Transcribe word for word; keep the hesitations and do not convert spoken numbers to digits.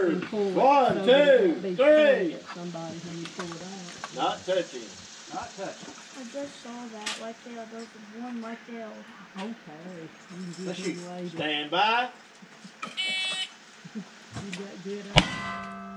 Reverse. One, so two, three. Somebody when you pull it out. Not touching. Not touching. I just saw that right there. There was one right there. Okay. You Let's get shoot. later. Stand by. You got good.